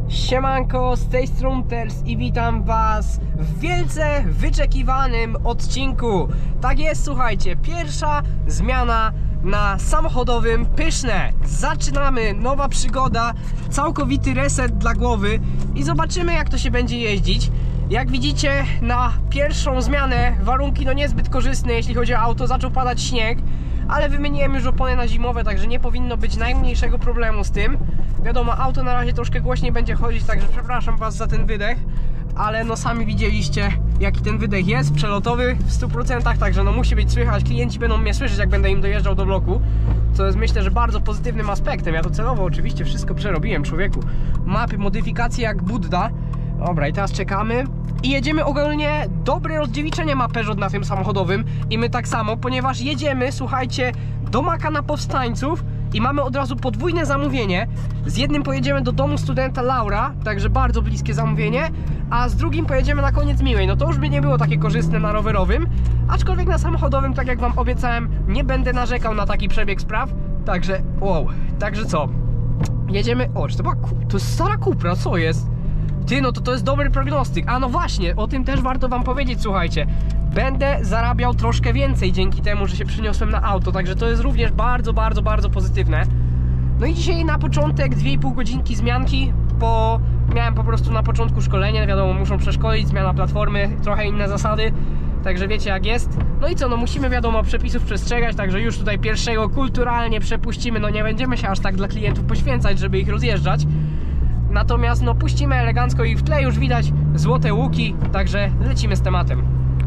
Siemanko, z tej strony Ters i witam was w wielce wyczekiwanym odcinku. Tak jest, słuchajcie, pierwsza zmiana na samochodowym Pyszne. Zaczynamy, nowa przygoda, całkowity reset dla głowy i zobaczymy, jak to się będzie jeździć. Jak widzicie, na pierwszą zmianę warunki no niezbyt korzystne, jeśli chodzi o auto, zaczął padać śnieg, ale wymieniłem już opony na zimowe, także nie powinno być najmniejszego problemu z tym. Wiadomo, auto na razie troszkę głośniej będzie chodzić, także przepraszam was za ten wydech, ale no sami widzieliście, jaki ten wydech jest, przelotowy w 100%, także no musi być słychać, klienci będą mnie słyszeć, jak będę im dojeżdżał do bloku, co jest, myślę, że bardzo pozytywnym aspektem. Ja to celowo oczywiście wszystko przerobiłem, człowieku. Mapy, modyfikacje jak Budda. Dobra, i teraz czekamy i jedziemy. Ogólnie dobre rozdziewiczenie ma Peugeot na tym samochodowym i my tak samo, ponieważ jedziemy, słuchajcie, do Maka na Powstańców i mamy od razu podwójne zamówienie. Z jednym pojedziemy do domu studenta Laura, także bardzo bliskie zamówienie, a z drugim pojedziemy na koniec Miłej. No to już by nie było takie korzystne na rowerowym, aczkolwiek na samochodowym, tak jak wam obiecałem, nie będę narzekał na taki przebieg spraw. Także, wow, także co? Jedziemy, o, czy to jest stara Cupra, co jest? Ty, no to jest dobry prognostyk. A no właśnie, o tym też warto wam powiedzieć, słuchajcie. Będę zarabiał troszkę więcej dzięki temu, że się przyniosłem na auto, także to jest również bardzo pozytywne. No i dzisiaj na początek 2,5 godzinki zmianki, bo miałem po prostu na początku szkolenie, wiadomo, muszą przeszkolić, zmiana platformy, trochę inne zasady, także wiecie jak jest. No i co, no musimy, wiadomo, przepisów przestrzegać, także już tutaj pierwszego kulturalnie przepuścimy, no nie będziemy się aż tak dla klientów poświęcać, żeby ich rozjeżdżać. Natomiast no puścimy elegancko i w tle już widać złote łuki, także lecimy z tematem.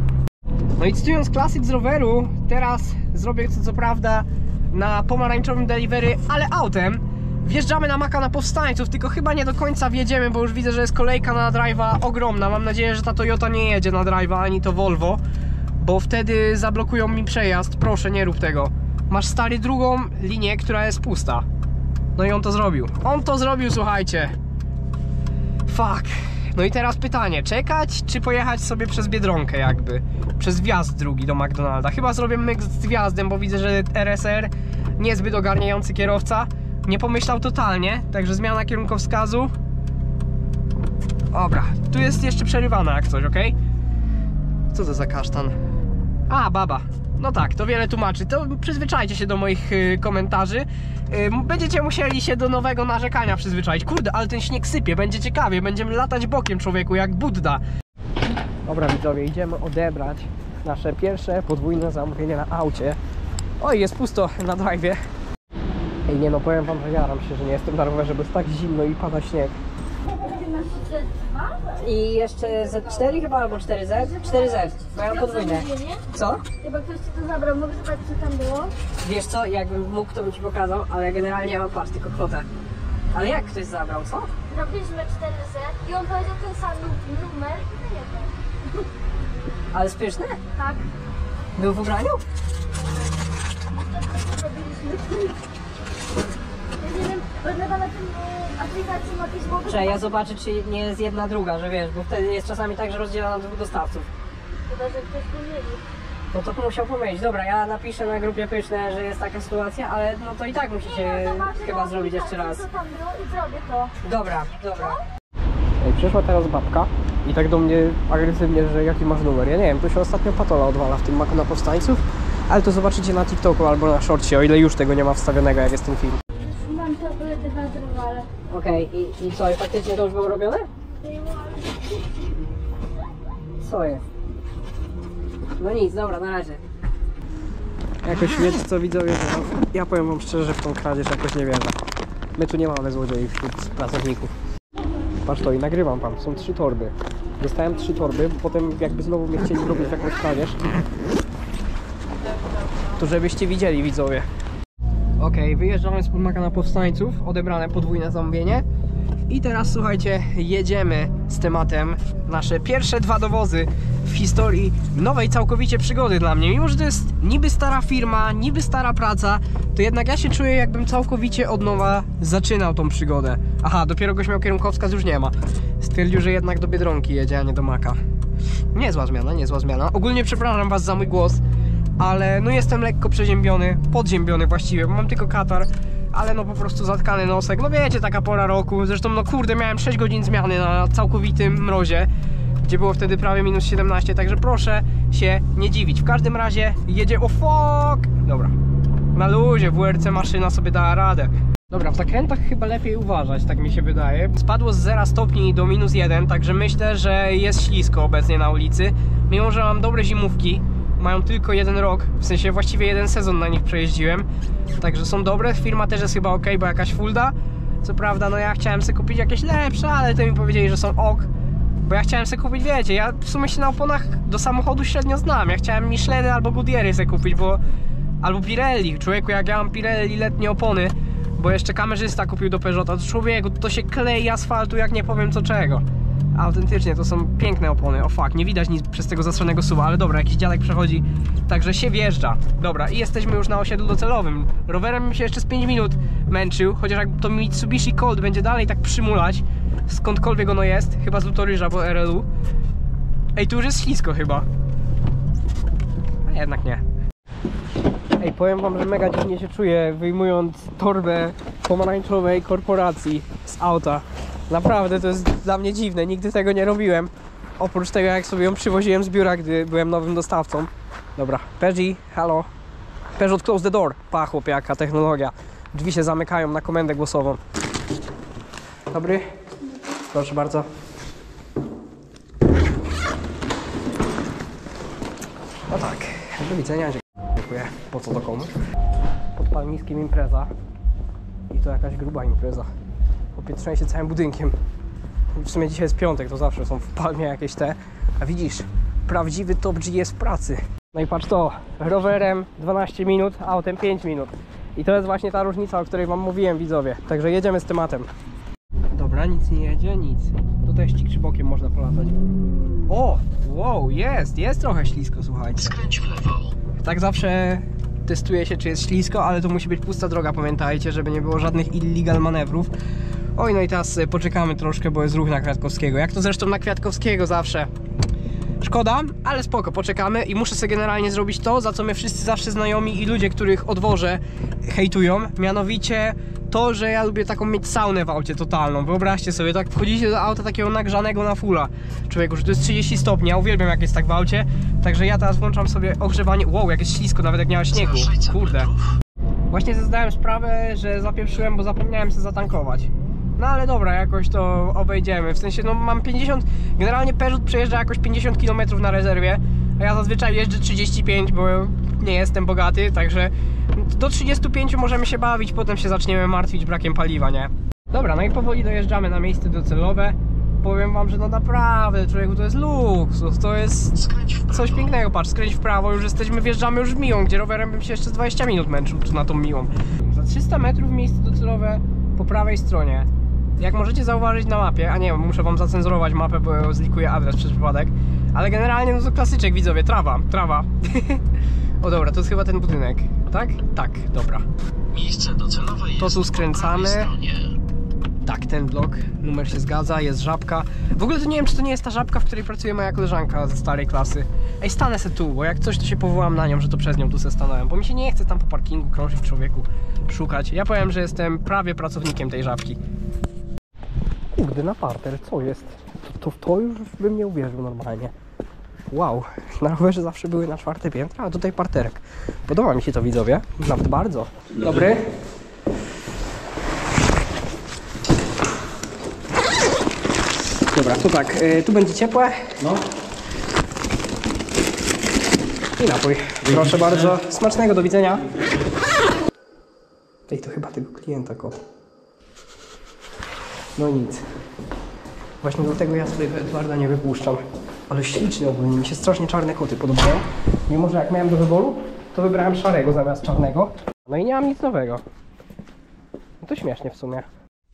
No i cytując klasyk z roweru, teraz zrobię co prawda na pomarańczowym delivery, ale autem. Wjeżdżamy na Maka na Powstańców, tylko chyba nie do końca wjedziemy, bo już widzę, że jest kolejka na drive'a ogromna. Mam nadzieję, że ta Toyota nie jedzie na drive'a, ani to Volvo, bo wtedy zablokują mi przejazd. Proszę, nie rób tego. Masz, stary, drugą linię, która jest pusta. No i on to zrobił. On to zrobił, słuchajcie. Fuck. No i teraz pytanie, czekać czy pojechać sobie przez Biedronkę jakby? Przez wjazd drugi do McDonalda. Chyba zrobię myk z wjazdem, bo widzę, że RSR, niezbyt ogarniający kierowca, nie pomyślał totalnie, także zmiana kierunkowskazu. Dobra, tu jest jeszcze przerywana jak coś, ok? Co to za kasztan? A, baba. No tak, to wiele tłumaczy. To przyzwyczajcie się do moich komentarzy. Będziecie musieli się do nowego narzekania przyzwyczaić. Kurde, ale ten śnieg sypie, będzie ciekawie. Będziemy latać bokiem, człowieku, jak Budda. Dobra, widzowie, idziemy odebrać nasze pierwsze podwójne zamówienie na aucie. Oj, jest pusto na drive'ie. Ej, nie no, powiem wam, że jaram się, że nie jestem na rowerze, bo jest tak zimno i pada śnieg. I jeszcze Z4 chyba, albo 4Z? 4Z, mają podwójne. Co? Chyba ktoś ci to zabrał, mogę zobaczyć, co tam było? Wiesz co, jakbym mógł, to bym ci pokazał, ale generalnie mam, patrz, tylko kwotę. Ale jak ktoś zabrał, co? Robiliśmy 4Z i on powiedział ten sam numer. Ale Pyszne? Tak. Był w ubraniu? Robiliśmy. Ja nie wiem, chyba na tym aplikacji ma jakieś mogę. Cześć, ja zobaczę, czy nie jest jedna druga, że wiesz, bo wtedy jest czasami tak, że rozdziela na dwóch dostawców. Chyba, że ktoś pomylił. No to musiał pomylić. Dobra, ja napiszę na grupie Pyszne, że jest taka sytuacja, ale no to i tak musicie chyba zrobić jeszcze raz. Co tam było i zrobię to. Dobra. Ej, przyszła teraz babka i tak do mnie agresywnie, że jaki masz numer. Ja nie wiem, tu się ostatnio patola odwala w tym Maku na Powstańców, ale to zobaczycie na TikToku albo na shortcie, o ile już tego nie ma wstawionego, jak jest ten film. Mam tablety na drwale. Okej, i co, i faktycznie to już było robione? Co jest? No nic, dobra, na razie. Jakoś wiecie co, widzowie, to ja powiem wam szczerze, że w tą kradzież jakoś nie wierzę. My tu nie mamy złodziei wśród pracowników. Patrz to i nagrywam wam, są 3 torby. Dostałem 3 torby, bo potem jakby znowu mnie chcieli robić jakąś kradzież. To żebyście widzieli, widzowie. Okej, wyjeżdżamy spod Maka na Powstańców, odebrane podwójne zamówienie. I teraz słuchajcie, jedziemy z tematem. Nasze pierwsze 2 dowozy w historii nowej całkowicie przygody dla mnie. Mimo że to jest niby stara firma, niby stara praca, to jednak ja się czuję, jakbym całkowicie od nowa zaczynał tą przygodę. Aha, dopiero goś miał kierunkowskaz, już nie ma. Stwierdził, że jednak do Biedronki jedzie, a nie do Maka. Niezła zmiana, niezła zmiana. Ogólnie przepraszam was za mój głos, ale no jestem lekko przeziębiony, podziębiony właściwie, bo mam tylko katar. ale no po prostu zatkany nosek, no wiecie, taka pora roku, zresztą no kurde, miałem 6 godzin zmiany na całkowitym mrozie, gdzie było wtedy prawie minus 17, także proszę się nie dziwić. W każdym razie jedzie, o fuck! Dobra, na luzie, WRC maszyna sobie dała radę. Dobra, w zakrętach chyba lepiej uważać, tak mi się wydaje. Spadło z 0 stopni do minus 1, także myślę, że jest ślisko obecnie na ulicy. Mimo że mam dobre zimówki, mają tylko 1 rok, w sensie właściwie 1 sezon na nich przejeździłem. Także są dobre, firma też jest chyba ok, bo jakaś Fulda. Co prawda, no ja chciałem sobie kupić jakieś lepsze, ale to mi powiedzieli, że są ok. Bo ja chciałem sobie kupić, wiecie, ja w sumie się na oponach do samochodu średnio znam. Ja chciałem Micheliny albo Goodyeary sobie kupić, bo... Albo Pirelli, człowieku, jak ja mam Pirelli letnie opony, bo jeszcze kamerzysta kupił do Peugeota, to człowieku, to się klei asfaltu jak nie powiem co czego. Autentycznie, to są piękne opony, o fuck, nie widać nic przez tego zastrzonego suwa, ale dobra, jakiś dziadek przechodzi, także się wjeżdża. Dobra, i jesteśmy już na osiedlu docelowym. Rowerem mi się jeszcze z 5 minut męczył, chociaż jak to Mitsubishi Colt będzie dalej tak przymulać, skądkolwiek ono jest, chyba z Lutoryża, bo RLU. Ej, tu już jest ślisko chyba. A jednak nie. Ej, powiem wam, że mega dziwnie się czuję, wyjmując torbę pomarańczowej korporacji z auta. Naprawdę to jest dla mnie dziwne, nigdy tego nie robiłem. Oprócz tego, jak sobie ją przywoziłem z biura, gdy byłem nowym dostawcą. Dobra, Peugeot, halo. Peugeot, close the door. Pa, chłopie, jaka technologia. Drzwi się zamykają na komendę głosową. Dobry. Proszę bardzo. No tak, do widzenia. Dziękuję. Po co to komu? Pod palniskiem impreza. I to jakaś gruba impreza. Chłopie, trzęsie całym budynkiem. W sumie dzisiaj jest piątek, to zawsze są w palmie jakieś te. A widzisz, prawdziwy top G jest w pracy. No i patrz to, rowerem 12 minut, autem 5 minut. I to jest właśnie ta różnica, o której wam mówiłem, widzowie. Także jedziemy z tematem. Dobra, nic nie jedzie, nic. Tutaj ścig bokiem można polatać. O, wow, jest trochę ślisko, słuchajcie. Skręć w lewo. Tak zawsze testuje się, czy jest ślisko, ale to musi być pusta droga, pamiętajcie, żeby nie było żadnych illegal manewrów. Oj, no i teraz poczekamy troszkę, bo jest ruch na Kwiatkowskiego. Jak to zresztą na Kwiatkowskiego zawsze. Szkoda, ale spoko, poczekamy i muszę sobie generalnie zrobić to, za co mnie wszyscy zawsze znajomi i ludzie, których odwożę, hejtują. Mianowicie to, że ja lubię taką mieć saunę w aucie totalną. Wyobraźcie sobie, tak wchodzicie do auta takiego nagrzanego na fulla. Człowieku, że to jest 30 stopni, ja uwielbiam jak jest tak w aucie. Także ja teraz włączam sobie ogrzewanie. Wow, jak jest ślisko, nawet jak nie ma śniegu. Kurde. Właśnie sobie zdałem sprawę, że zapieprzyłem, bo zapomniałem sobie zatankować. No ale dobra, jakoś to obejdziemy. W sensie, no mam 50... Generalnie Peugeot przejeżdża jakoś 50 km na rezerwie, a ja zazwyczaj jeżdżę 35, bo nie jestem bogaty, także do 35 możemy się bawić, potem się zaczniemy martwić brakiem paliwa, nie? Dobra, no i powoli dojeżdżamy na miejsce docelowe. Powiem wam, że no naprawdę, człowieku, to jest luksus, to jest coś pięknego. Patrz, skręć w prawo, już jesteśmy, wjeżdżamy już w Miłą, gdzie rowerem bym się jeszcze z 20 minut męczył tu na tą Miłą. Za 300 metrów miejsce docelowe po prawej stronie. Jak możecie zauważyć na mapie, a nie, muszę wam zacenzurować mapę, bo zlikuję adres przez przypadek. Ale generalnie no to klasyczek, widzowie, trawa. O dobra, to jest chyba ten budynek, tak? Tak, dobra. Miejsce docelowe jest to tu skręcamy. po prawej stronie. Tak, ten blok, numer się zgadza, jest żabka. W ogóle to nie wiem, czy to nie jest ta żabka, w której pracuje moja koleżanka ze starej klasy. Ej, stanę se tu, bo jak coś, to się powołam na nią, że to przez nią tu se stanąłem. Bo mi się nie chce tam po parkingu krążyć, człowieku, szukać. Ja powiem, że jestem prawie pracownikiem tej żabki. Kurde, na parter, co jest? To już bym nie uwierzył normalnie. Wow, na rowerze zawsze były na 4. piętro, a tutaj parterek. Podoba mi się to, widzowie, nawet bardzo. Dobry. Dobra, to tak, tu będzie ciepłe. No. I napój. Proszę bardzo. Smacznego, do widzenia. Ej, to chyba tego klienta kot. No nic. Właśnie dlatego ja swojego Edwarda nie wypuszczam. Ale śliczny ogólnie, mi się strasznie czarne koty podobają. Mimo że jak miałem do wyboru, to wybrałem szarego zamiast czarnego. No i nie mam nic nowego. No to śmiesznie w sumie.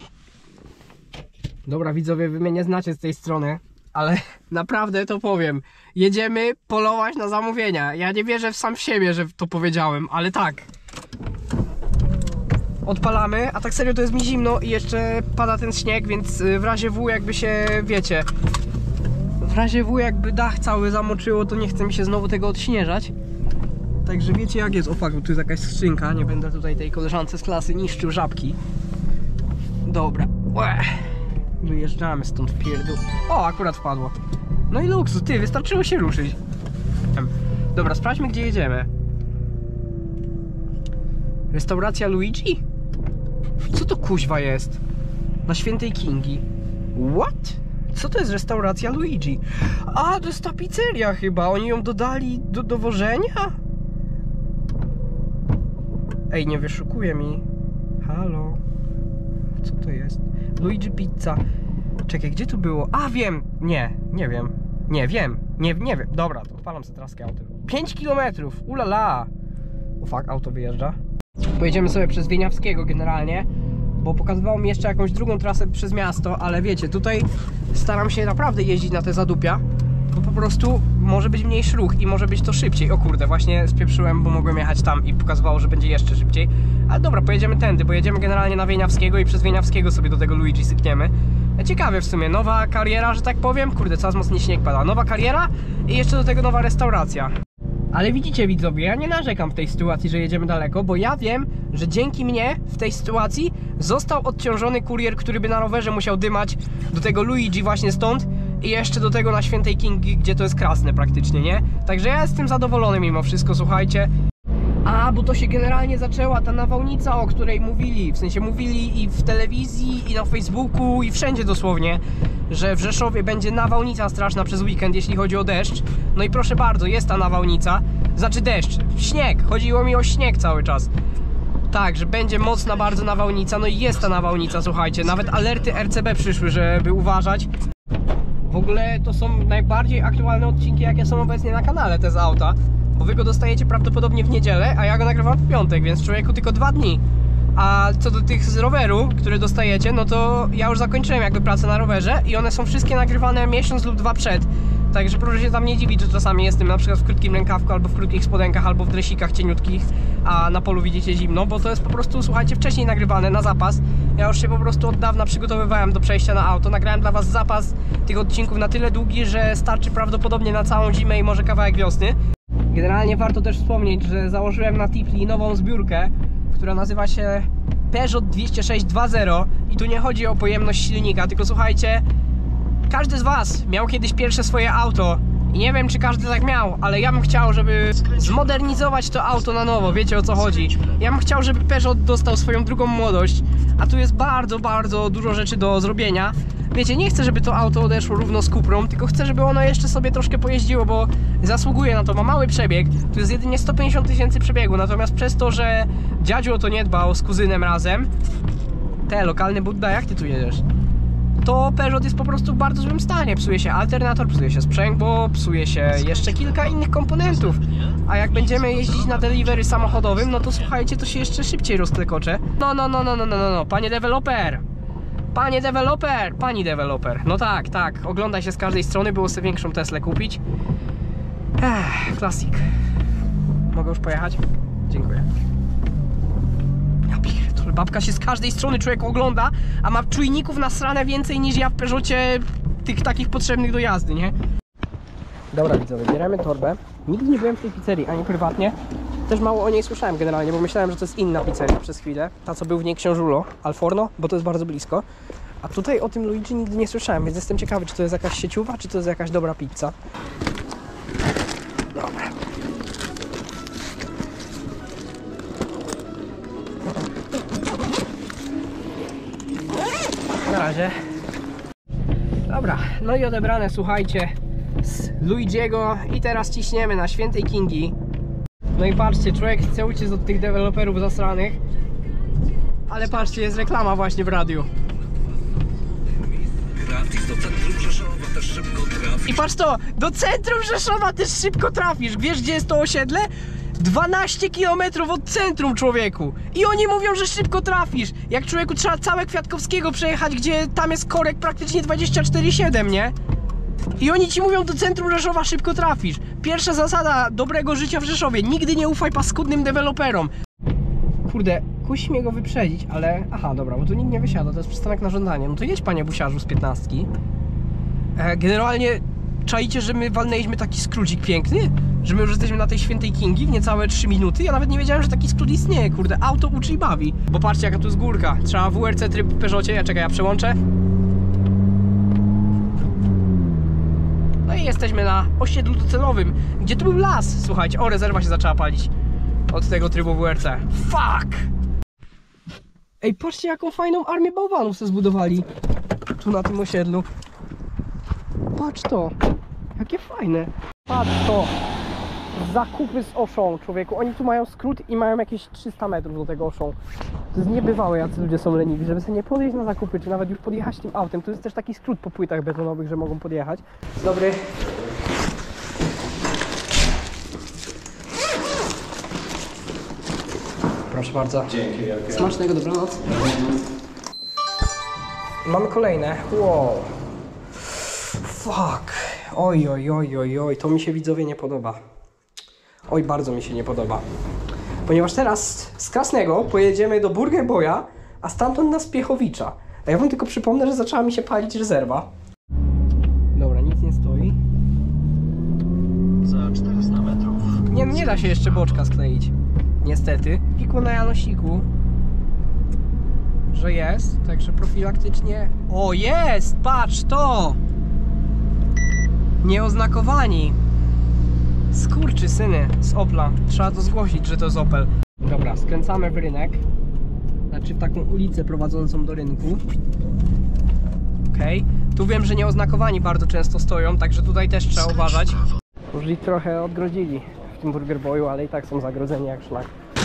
Dobra, widzowie, wy mnie nie znacie z tej strony, ale naprawdę to powiem. Jedziemy polować na zamówienia. Ja nie wierzę sam w siebie, że to powiedziałem, ale tak. Odpalamy, a tak serio to jest mi zimno i jeszcze pada ten śnieg, więc w razie W jakby się, wiecie, w razie W jakby dach cały zamoczyło, to nie chce mi się znowu tego odśnieżać. Także wiecie jak jest. O fuck, tu jest jakaś skrzynka. Nie będę tutaj tej koleżance z klasy niszczył żabki. Dobra. Wyjeżdżamy stąd w pierdół. O, akurat wpadło. No i luksus, ty, wystarczyło się ruszyć. Dobra, sprawdźmy gdzie jedziemy. Restauracja Luigi? Co to kuźwa jest? Na Świętej Kingi. What? Co to jest restauracja Luigi? A, to jest ta pizzeria chyba. Oni ją dodali do dowożenia? Ej, nie wyszukuje mi. Halo? Co to jest? Luigi Pizza. Czekaj, gdzie tu było? A, wiem! Nie wiem. Nie wiem. Nie wiem. Dobra, to odpalam sobie traskę autem. 5 km! Ulala! O fuck, auto wyjeżdża. Pojedziemy sobie przez Wieniawskiego generalnie, bo pokazywało mi jeszcze jakąś drugą trasę przez miasto, ale wiecie, tutaj staram się naprawdę jeździć na te zadupia, bo po prostu może być mniejszy ruch i może być to szybciej. O kurde, właśnie spieprzyłem, bo mogłem jechać tam i pokazywało, że będzie jeszcze szybciej. Ale dobra, pojedziemy tędy, bo jedziemy generalnie na Wieniawskiego i przez Wieniawskiego sobie do tego Luigi sykniemy. Ciekawe w sumie, nowa kariera, że tak powiem. Kurde, coraz mocniej śnieg pada. Nowa kariera i jeszcze do tego nowa restauracja. Ale widzicie widzowie, ja nie narzekam w tej sytuacji, że jedziemy daleko, bo ja wiem, że dzięki mnie w tej sytuacji został odciążony kurier, który by na rowerze musiał dymać do tego Luigi właśnie stąd i jeszcze do tego na Świętej Kingi, gdzie to jest krasne praktycznie, nie? Także ja jestem zadowolony mimo wszystko, słuchajcie. A, bo to się generalnie zaczęła ta nawałnica, o której mówili, w sensie mówili i w telewizji, i na Facebooku, i wszędzie dosłownie, że w Rzeszowie będzie nawałnica straszna przez weekend, jeśli chodzi o deszcz. No i proszę bardzo, jest ta nawałnica, znaczy deszcz, śnieg, chodziło mi o śnieg cały czas. Tak, że będzie mocna bardzo nawałnica, no i jest ta nawałnica, słuchajcie, nawet alerty RCB przyszły, żeby uważać. W ogóle to są najbardziej aktualne odcinki, jakie są obecnie na kanale, te z auta. Bo wy go dostajecie prawdopodobnie w niedzielę, a ja go nagrywam w piątek, więc człowieku tylko 2 dni. A co do tych z roweru, które dostajecie, no to ja już zakończyłem jakby pracę na rowerze i one są wszystkie nagrywane miesiąc lub 2 przed. Także proszę się tam nie dziwić, że czasami jestem na przykład w krótkim rękawku, albo w krótkich spodenkach, albo w dresikach cieniutkich, a na polu widzicie zimno, bo to jest po prostu, słuchajcie, wcześniej nagrywane na zapas. Ja już się po prostu od dawna przygotowywałem do przejścia na auto, nagrałem dla was zapas tych odcinków na tyle długi, że starczy prawdopodobnie na całą zimę i może kawałek wiosny. Generalnie warto też wspomnieć, że założyłem na Tipli nową zbiórkę, która nazywa się Peugeot 206 2.0 i tu nie chodzi o pojemność silnika, tylko słuchajcie, każdy z was miał kiedyś pierwsze swoje auto i nie wiem czy każdy tak miał, ale ja bym chciał, żeby zmodernizować to auto na nowo, wiecie o co chodzi. Ja bym chciał, żeby Peugeot dostał swoją drugą młodość, a tu jest bardzo dużo rzeczy do zrobienia. Wiecie, nie chcę, żeby to auto odeszło równo z Cuprą, tylko chcę, żeby ono jeszcze sobie troszkę pojeździło, bo zasługuje na to, ma mały przebieg, tu jest jedynie 150 000 przebiegu, natomiast przez to, że dziadziu o to nie dbał z kuzynem razem, lokalny Budda, jak ty tu jedziesz? To Peugeot jest po prostu w bardzo złym stanie, psuje się alternator, psuje się sprzęgło, psuje się jeszcze kilka innych komponentów, a jak będziemy jeździć na delivery samochodowym, no to słuchajcie, to się jeszcze szybciej rozklekocze. No, panie deweloper! Panie deweloper! Pani deweloper! No tak, oglądaj się z każdej strony, było sobie większą Teslę kupić. Klasik. Mogę już pojechać? Dziękuję. Ja pierdolę, babka się z każdej strony człowiek ogląda, a ma czujników nasrane więcej niż ja w Peugeocie tych takich potrzebnych do jazdy, nie? Dobra widzowie, bieramy torbę. Nigdy nie byłem w tej pizzerii, ani prywatnie. Też mało o niej słyszałem generalnie, bo myślałem, że to jest inna pizzeria przez chwilę. Ta, co był w niej Książulo, Al Forno, bo to jest bardzo blisko. A tutaj o tym Luigi nigdy nie słyszałem, więc jestem ciekawy, czy to jest jakaś sieciowa, czy to jest jakaś dobra pizza. Dobra. Na razie. Dobra, no i odebrane, słuchajcie, z Luigiego i teraz ciśniemy na Świętej Kingi. No i patrzcie, człowiek chce uciec od tych deweloperów zasranych, ale patrzcie, jest reklama właśnie w radiu. Gratis do centrum Rzeszowa też szybko trafisz. I patrz to, do centrum Rzeszowa też szybko trafisz. Wiesz gdzie jest to osiedle? 12 km od centrum, człowieku. I oni mówią, że szybko trafisz. Jak człowieku trzeba całe Kwiatkowskiego przejechać, gdzie tam jest korek praktycznie 24/7, nie? I oni ci mówią, do centrum Rzeszowa szybko trafisz. Pierwsza zasada dobrego życia w Rzeszowie: nigdy nie ufaj paskudnym deweloperom. Kurde, kusi mnie go wyprzedzić, ale... Aha, dobra, bo tu nikt nie wysiada, to jest przystanek na żądanie. No to jedź, panie busiarzu z 15. Generalnie czaicie, że my walnęliśmy taki skrócik piękny? Że my już jesteśmy na tej świętej Kingi w niecałe 3 minuty? Ja nawet nie wiedziałem, że taki skrót istnieje, kurde. Auto uczy i bawi. Bo patrzcie, jaka tu jest górka. Trzeba WRC tryb w Peugeotie. Ja czekaj, ja przełączę. No i jesteśmy na osiedlu docelowym, gdzie tu był las. Słuchajcie, o, rezerwa się zaczęła palić od tego trybu WRC. Fuck! Ej, patrzcie, jaką fajną armię bałwanów sobie zbudowali tu na tym osiedlu. Patrz to, jakie fajne. Patrz to, zakupy z Auchan, człowieku. Oni tu mają skrót i mają jakieś 300 metrów do tego Auchan. To jest niebywałe, jacy ludzie są leniwi, żeby sobie nie podejść na zakupy, czy nawet już podjechać tym autem. Tu jest też taki skrót po płytach betonowych, że mogą podjechać. Dobry. Proszę bardzo. Dzięki. Smacznego, dobranoc. Mamy kolejne. Wow. Fuck. Oj, oj, oj, oj, oj. To mi się, widzowie, nie podoba. Oj, bardzo mi się nie podoba. Ponieważ teraz z Krasnego pojedziemy do Burger Boya, a stamtąd na Spiechowicza. A ja wam tylko przypomnę, że zaczęła mi się palić rezerwa. Dobra, nic nie stoi. Za 400 metrów. Nie da się jeszcze boczka skleić. Niestety. Piku na Janosiku, że jest, także profilaktycznie. O, jest! Patrz to! Nieoznakowani. Skurczysyny z Opla. Trzeba to zgłosić, że to jest Opel. Dobra, skręcamy w rynek. Znaczy w taką ulicę prowadzącą do rynku. Okej. Tu wiem, że nieoznakowani bardzo często stoją, także tutaj też trzeba uważać. Już ich trochę odgrodzili w tym Burger Boyu, ale i tak są zagrodzeni jak szlak.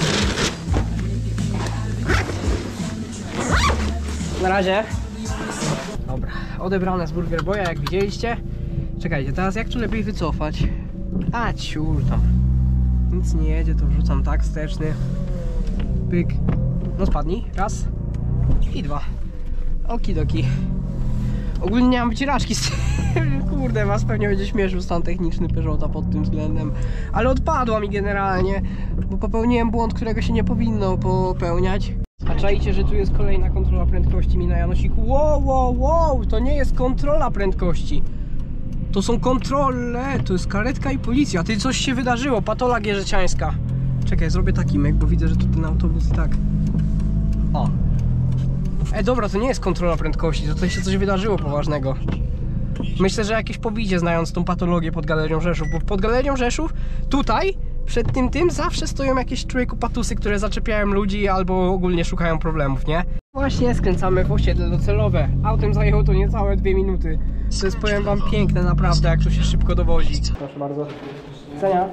Na razie. Dobra, odebrane z Burger Boya, jak widzieliście. Czekajcie, teraz jak tu lepiej wycofać? A ciur tam. Nic nie jedzie, to wrzucam tak, wsteczny. Pyk. No spadnij. Raz. I dwa. Okidoki. Ogólnie nie mam wycieraczki z tym. Kurde, was pewnie będzie śmieszył stan techniczny Peugeota pod tym względem. Ale odpadła mi generalnie, bo popełniłem błąd, którego się nie powinno popełniać. A czajcie, że tu jest kolejna kontrola prędkości mi na Janosiku. Wow, wow, wow, to nie jest kontrola prędkości. To są kontrole, to jest karetka i policja. Ty, coś się wydarzyło, patola gierzeciańska. Czekaj, zrobię taki myk, bo widzę, że tu ten autobus i tak. O. Dobra, to nie jest kontrola prędkości, to tutaj się coś wydarzyło poważnego. Myślę, że jakieś pobicie, znając tą patologię pod Galerią Rzeszów, bo pod Galerią Rzeszów, tutaj, przed tym zawsze stoją jakieś człowieku patusy, które zaczepiają ludzi albo ogólnie szukają problemów, nie? Właśnie skręcamy w osiedle docelowe. Autem zajęło to niecałe 2 minuty. To jest, powiem wam, piękne naprawdę, jak to się szybko dowozi. Proszę bardzo. Cenia.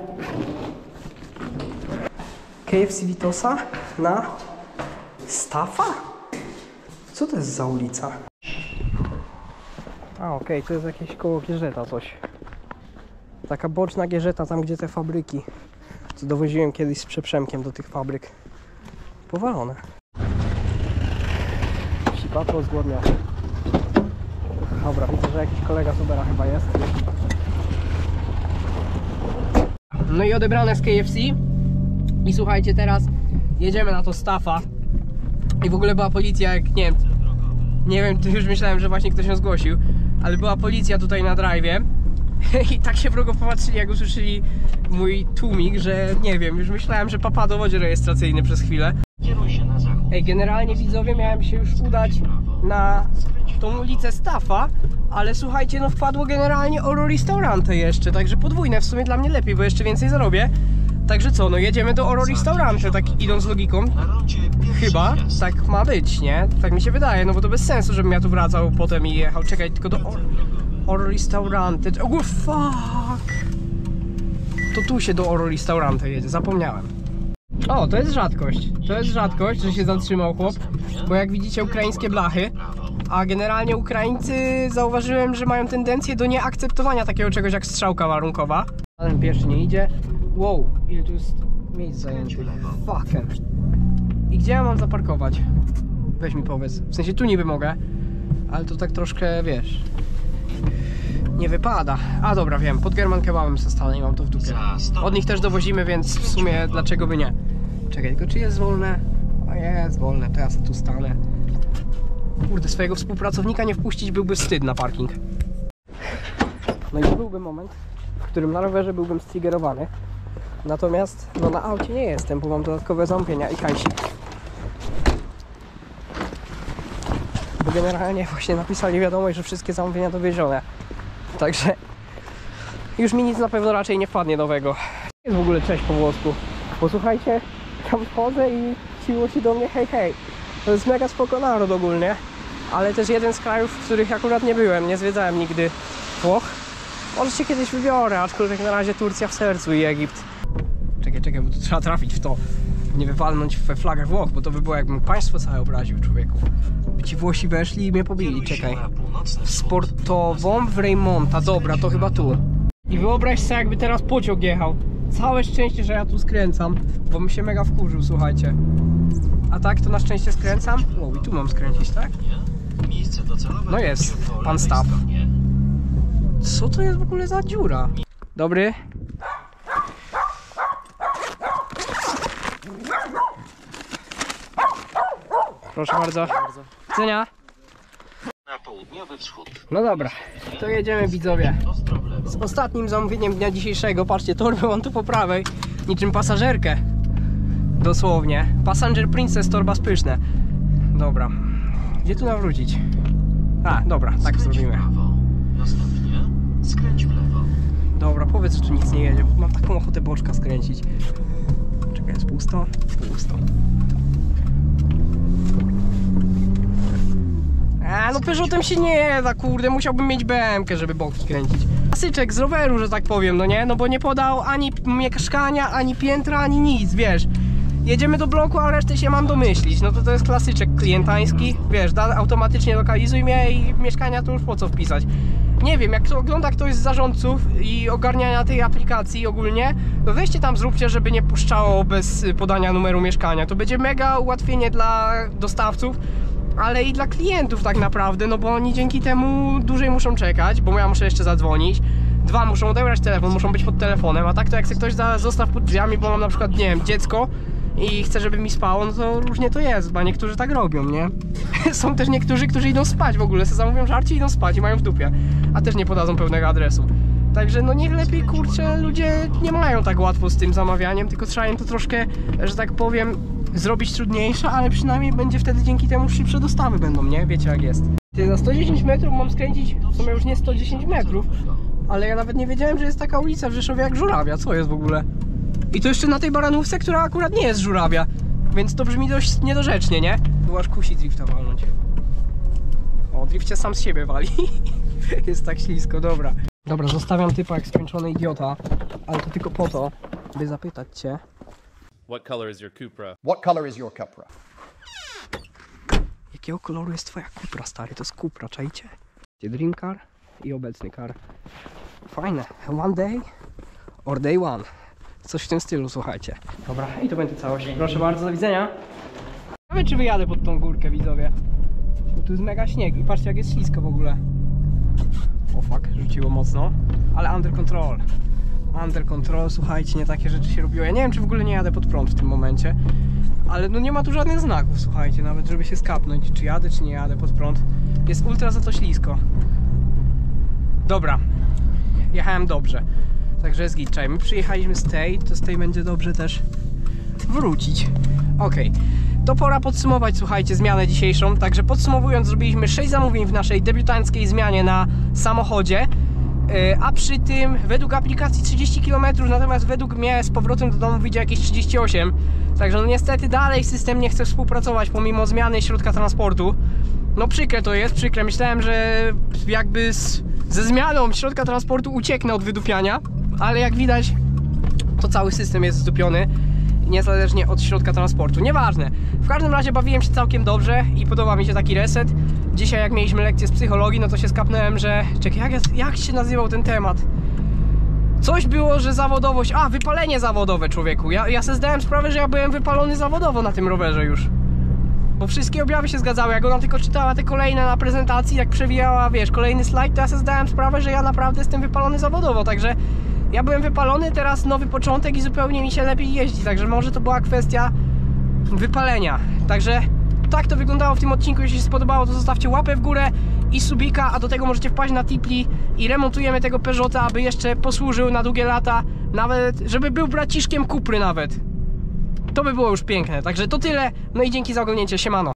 KFC Vitosa na Staffa? Co to jest za ulica? A okej, to jest jakieś koło Gierzeta coś. Taka boczna Gierzeta, tam gdzie te fabryki, co dowoziłem kiedyś z Przeprzemkiem do tych fabryk. Powalone. Patrol zgłodniał. Dobra, widzę, że jakiś kolega z Ubera chyba jest. No i odebrane z KFC. I słuchajcie, teraz jedziemy na to Staffa. I w ogóle była policja, jak nie wiem, to już myślałem, że właśnie ktoś ją zgłosił. Ale była policja tutaj na drive'ie. I tak się wrogo popatrzyli, jak usłyszeli mój tłumik, że nie wiem, już myślałem, że papa dowodzi rejestracyjny przez chwilę. Ej, generalnie widzowie, miałem się już udać na tą ulicę Staffa, ale słuchajcie, no wpadło generalnie Oro Ristorante jeszcze, także podwójne, w sumie dla mnie lepiej, bo jeszcze więcej zarobię. Także co, no jedziemy do Oro Ristorante, tak idąc logiką. Chyba tak ma być, nie? Tak mi się wydaje, no bo to bez sensu, żebym ja tu wracał potem i jechał. Czekaj, tylko do Oro Ristorante. Oh fuck! To tu się do Oro Ristorante jedzie, zapomniałem. O, to jest rzadkość. To jest rzadkość, że się zatrzymał chłop, bo jak widzicie, ukraińskie blachy, a generalnie Ukraińcy zauważyłem, że mają tendencję do nieakceptowania takiego czegoś jak strzałka warunkowa. Ten pierwszy nie idzie. Wow, ile tu jest miejsc zajętych. Fucker. I gdzie ja mam zaparkować? Weź mi powiedz. W sensie tu niby mogę, ale to tak troszkę, wiesz, nie wypada. A dobra, wiem, pod German Kebabem se stanę i mam to w dupie. Od nich też dowozimy, więc w sumie dlaczego by nie? Czekaj, tylko czy jest wolne? O, jest wolne, to ja sobie tu stanę. Kurde, swojego współpracownika nie wpuścić byłby wstyd na parking. No i to byłby moment, w którym na rowerze byłbym striggerowany. Natomiast no na aucie nie jestem, bo mam dodatkowe zamówienia i hajsik. Bo generalnie właśnie napisali wiadomość, że wszystkie zamówienia dowiezione. Także już mi nic na pewno raczej nie wpadnie nowego. Jest w ogóle cześć po włosku. Posłuchajcie, tam wchodzę i siło się do mnie hej hej. To jest mega spoko naród ogólnie. Ale też jeden z krajów, w których akurat nie byłem, nie zwiedzałem nigdy Włoch. Może się kiedyś wybiorę, aczkolwiek na razie Turcja w sercu i Egipt. Czekaj, bo tu trzeba trafić w to. Nie wywalnąć we flagę Włoch, bo to by było jakbym państwo całe obraził, człowieku. By ci Włosi weszli i mnie pobili, czekaj. Sportową w Reymonta, dobra, to chyba tu. I wyobraź sobie, jakby teraz pociąg jechał. Całe szczęście, że ja tu skręcam, bo bym się mega wkurzył, słuchajcie. A tak to na szczęście skręcam. O, i tu mam skręcić, tak? No jest, pan Staw. Co to jest w ogóle za dziura? Dobry. Proszę bardzo. Widzenia. Na południowy wschód. No dobra, to jedziemy widzowie. Z ostatnim zamówieniem dnia dzisiejszego. Patrzcie, torbę mam tu po prawej. Niczym pasażerkę. Dosłownie. Passenger Princess, torba spyszne. Dobra. Gdzie tu nawrócić? A, dobra, tak zrobimy. Następnie skręć w lewo. Dobra, powiedz, że tu nic nie jedzie, bo mam taką ochotę boczka skręcić. Czekaj, jest pusto? Pusto. A, no Peugeotem się nie da, kurde, musiałbym mieć BM-kę, żeby boki kręcić. Klasyczek z roweru, że tak powiem, no nie? No bo nie podał ani mieszkania, ani piętra, ani nic, wiesz. Jedziemy do bloku, a resztę się mam domyślić. No to jest klasyczek klientański, wiesz, automatycznie lokalizuj mnie i mieszkania to już po co wpisać. Nie wiem, jak to ogląda ktoś z zarządców i ogarniania tej aplikacji ogólnie, to weźcie tam, zróbcie, żeby nie puszczało bez podania numeru mieszkania. To będzie mega ułatwienie dla dostawców, ale i dla klientów tak naprawdę, no bo oni dzięki temu dłużej muszą czekać, bo ja muszę jeszcze zadzwonić. Dwa, muszą odebrać telefon, muszą być pod telefonem, a tak to jak sobie ktoś zostaw pod drzwiami, bo mam na przykład, nie wiem, dziecko i chce, żeby mi spało, no to różnie to jest, bo niektórzy tak robią, nie? Są też niektórzy, którzy idą spać w ogóle, se zamówią żarcie i idą spać i mają w dupie, a też nie podadzą pełnego adresu. Także no niech lepiej, kurczę, ludzie nie mają tak łatwo z tym zamawianiem, tylko trzeba im to troszkę, że tak powiem, zrobić trudniejsze, ale przynajmniej będzie wtedy dzięki temu szybsze dostawy będą, nie? Wiecie jak jest. Za 110 metrów mam skręcić, w sumie już nie 110 metrów, ale ja nawet nie wiedziałem, że jest taka ulica w Rzeszowie jak Żurawia, co jest w ogóle? I to jeszcze na tej baranówce, która akurat nie jest Żurawia, więc to brzmi dość niedorzecznie, nie? Tu aż kusi drifta walnąć. O, drift się sam z siebie wali. Jest tak ślisko, dobra. Dobra, zostawiam typa jak skończony idiota, ale to tylko po to, by zapytać cię. What color is your Cupra? What color is your Cupra? Jakiego koloru jest twoja Cupra, stary? To jest Cupra, czajcie? Dream car i obecny car. Fajne. One day or day one. Coś w tym stylu, słuchajcie. Dobra, i to będzie całość. Proszę bardzo, do widzenia. Ciekawe, czy wyjadę pod tą górkę, widzowie. Bo tu jest mega śnieg i patrzcie, jak jest ślisko w ogóle. O fuck, rzuciło mocno. Ale under control. Under control, słuchajcie, nie takie rzeczy się robiło. Ja nie wiem, czy w ogóle nie jadę pod prąd w tym momencie. Ale no nie ma tu żadnych znaków, słuchajcie, nawet żeby się skapnąć, czy jadę, czy nie jadę pod prąd. Jest ultra za to ślisko. Dobra, jechałem dobrze. Także jest git. My przyjechaliśmy z tej, to z tej będzie dobrze też wrócić. Okej. To pora podsumować, słuchajcie, zmianę dzisiejszą. Także podsumowując, zrobiliśmy 6 zamówień w naszej debiutanckiej zmianie na samochodzie. A przy tym według aplikacji 30 km, natomiast według mnie z powrotem do domu wyjdzie jakieś 38. Także no niestety dalej system nie chce współpracować pomimo zmiany środka transportu. No przykre to jest, przykre. Myślałem, że jakby ze zmianą środka transportu ucieknę od wydupiania, ale jak widać to cały system jest zdupiony, niezależnie od środka transportu. Nieważne. W każdym razie bawiłem się całkiem dobrze i podoba mi się taki reset. Dzisiaj jak mieliśmy lekcję z psychologii, no to się skapnąłem, że... Czekaj, jak się nazywał ten temat? Coś było, że zawodowość... A, wypalenie zawodowe, człowieku. Ja sobie zdałem sprawę, że ja byłem wypalony zawodowo na tym rowerze już. Bo wszystkie objawy się zgadzały. Jak ona tylko czytała te kolejne na prezentacji, jak przewijała, wiesz, kolejny slajd, to ja sobie zdałem sprawę, że ja naprawdę jestem wypalony zawodowo. Także ja byłem wypalony, teraz nowy początek i zupełnie mi się lepiej jeździ. Także może to była kwestia wypalenia. Także tak to wyglądało w tym odcinku. Jeśli się spodobało, to zostawcie łapę w górę i subika, a do tego możecie wpaść na Tipli i remontujemy tego Peugeota, aby jeszcze posłużył na długie lata, nawet żeby był braciszkiem Cupry nawet. To by było już piękne, także to tyle, no i dzięki za oglądnięcie, siemano.